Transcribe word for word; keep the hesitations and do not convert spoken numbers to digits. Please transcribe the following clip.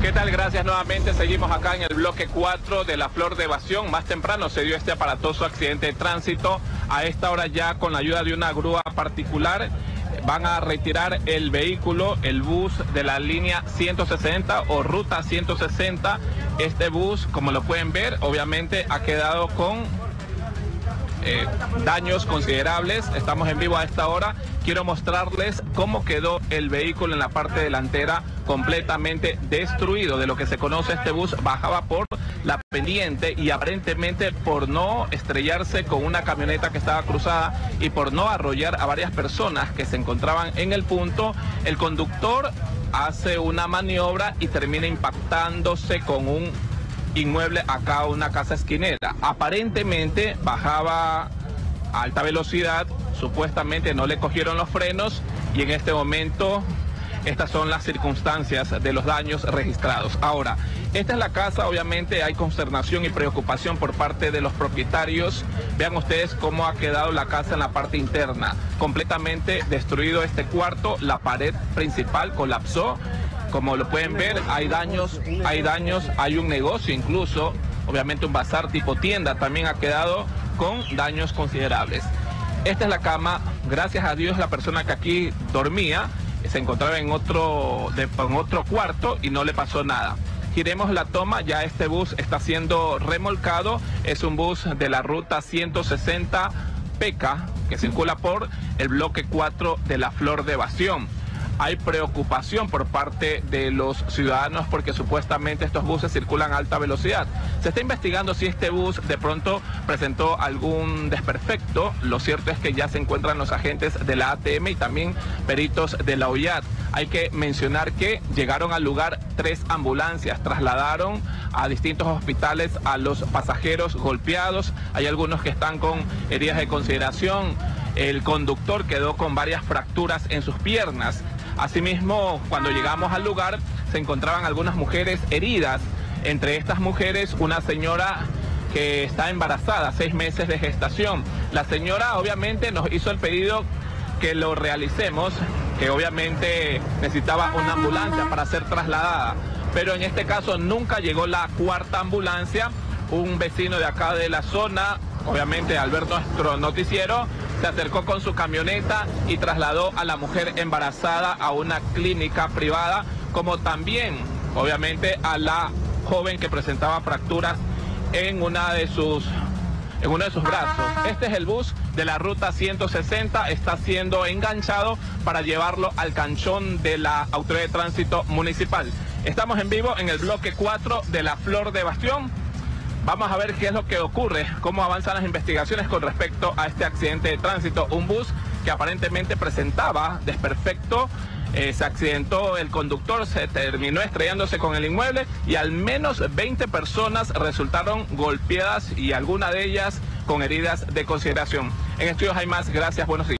¿Qué tal? Gracias nuevamente. Seguimos acá en el bloque cuatro de la Flor de Evasión. Más temprano se dio este aparatoso accidente de tránsito. A esta hora ya con la ayuda de una grúa particular van a retirar el vehículo, el bus de la línea ciento sesenta o ruta ciento sesenta. Este bus, como lo pueden ver, obviamente ha quedado con eh, daños considerables. Estamos en vivo a esta hora. Quiero mostrarles cómo quedó el vehículo en la parte delantera, completamente destruido. De lo que se conoce, este bus bajaba por la pendiente y aparentemente por no estrellarse con una camioneta que estaba cruzada y por no arrollar a varias personas que se encontraban en el punto, el conductor hace una maniobra y termina impactándose con un inmueble acá, una casa esquinera. Aparentemente bajaba a alta velocidad, supuestamente no le cogieron los frenos y en este momento estas son las circunstancias de los daños registrados. Ahora, esta es la casa, obviamente hay consternación y preocupación por parte de los propietarios. Vean ustedes cómo ha quedado la casa en la parte interna, completamente destruido este cuarto, la pared principal colapsó. Como lo pueden ver, hay daños, hay daños, hay un negocio incluso, obviamente un bazar tipo tienda también ha quedado con daños considerables. Esta es la cama, gracias a Dios la persona que aquí dormía se encontraba en otro, de, en otro cuarto y no le pasó nada. Giremos la toma, ya este bus está siendo remolcado, es un bus de la ruta ciento sesenta P K que circula por el bloque cuatro de la Flor de Evasión. Hay preocupación por parte de los ciudadanos porque supuestamente estos buses circulan a alta velocidad. Se está investigando si este bus de pronto presentó algún desperfecto. Lo cierto es que ya se encuentran los agentes de la A T M y también peritos de la O I A T. Hay que mencionar que llegaron al lugar tres ambulancias, trasladaron a distintos hospitales a los pasajeros golpeados. Hay algunos que están con heridas de consideración. El conductor quedó con varias fracturas en sus piernas. Asimismo, cuando llegamos al lugar, se encontraban algunas mujeres heridas. Entre estas mujeres, una señora que está embarazada, seis meses de gestación. La señora obviamente nos hizo el pedido que lo realicemos, que obviamente necesitaba una ambulancia para ser trasladada. Pero en este caso nunca llegó la cuarta ambulancia. Un vecino de acá de la zona, obviamente al ver nuestro noticiero, se acercó con su camioneta y trasladó a la mujer embarazada a una clínica privada, como también, obviamente, a la joven que presentaba fracturas en una de sus, en uno de sus brazos. Este es el bus de la ruta ciento sesenta, está siendo enganchado para llevarlo al canchón de la Autoridad de Tránsito Municipal. Estamos en vivo en el bloque cuatro de la Flor de Evasión. Vamos a ver qué es lo que ocurre, cómo avanzan las investigaciones con respecto a este accidente de tránsito. Un bus que aparentemente presentaba desperfecto, eh, se accidentó el conductor, se terminó estrellándose con el inmueble y al menos veinte personas resultaron golpeadas y algunas de ellas con heridas de consideración. En estudios hay más, gracias, buenos días.